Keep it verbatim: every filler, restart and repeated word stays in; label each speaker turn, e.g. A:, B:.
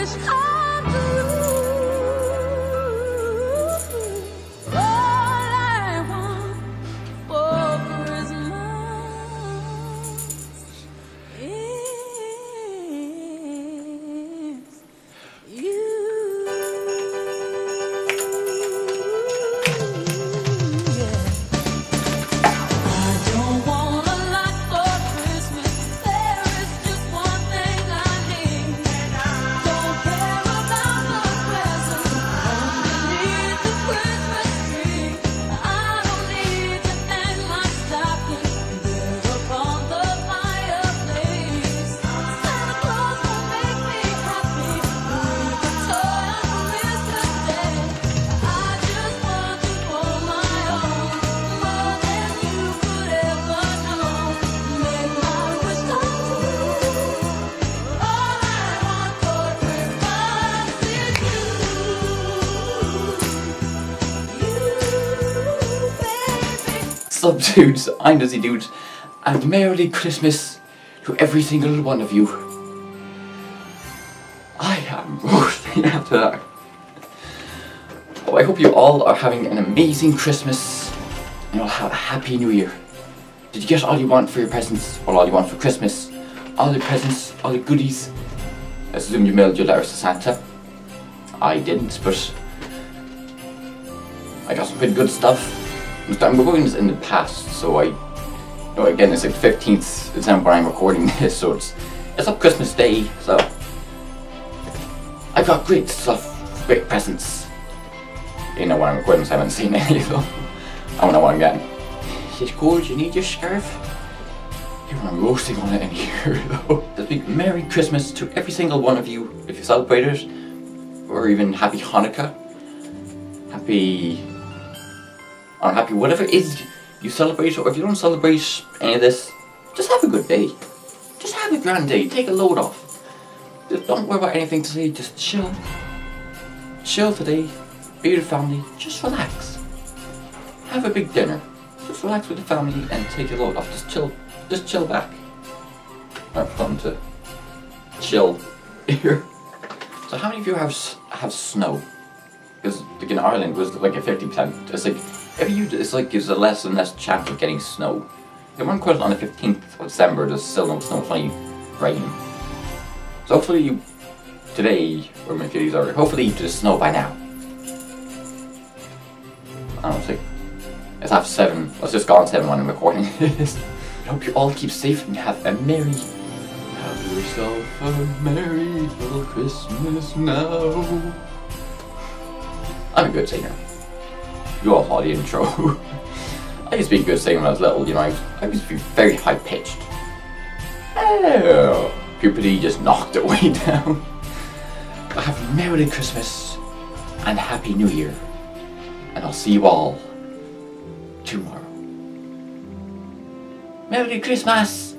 A: wish come true. All I want for Christmas is you.
B: Sup dudes, I'm Dizzy Dude, and Merry Christmas to every single one of you. I am roasting after that. Oh, I hope you all are having an amazing Christmas and you'll have a happy new year. Did you get all you want for your presents, or all you want for Christmas? All the presents, all the goodies? I assume you mailed your letters to Santa. I didn't, but I got some pretty good stuff. I'm recording this in the past, so I, you know, again, it's like fifteenth December I'm recording this, so it's, it's up Christmas Day, so I got great stuff, great presents. You know, when I'm recording this, I haven't seen any of them. I don't know what I'm getting. Is it cold? You need your scarf? Here, I'm roasting on it in here, though. This big Merry Christmas to every single one of you, if you celebrate it, or even Happy Hanukkah, Happy... I'm happy, whatever it is you celebrate, or if you don't celebrate any of this, just have a good day. Just have a grand day, take a load off. Just don't worry about anything today, just chill. Chill today, be with your family, just relax. Have a big dinner, just relax with the family and take a load off, just chill, just chill back. I'm fun to chill here. So how many of you have, have snow? Because like in Ireland it was like a fifty percent, it's like, every year it's like gives a less and less chance of getting snow. If one quote on the fifteenth of December, there's still no snow, it's only rain. So hopefully you, today, or maybe these are, hopefully there's snow by now. I don't know, it's like, it's half seven, well, it's just gone seven when I'm recording this. I hope you all keep safe and have a merry, have yourself a merry little Christmas now. I'm a good singer. You all saw the intro. I used to be a good singer when I was little, you know, I, was, I used to be very high pitched. Oh, puberty just knocked it way down. But have a Merry Christmas and Happy New Year. And I'll see you all tomorrow. Merry Christmas!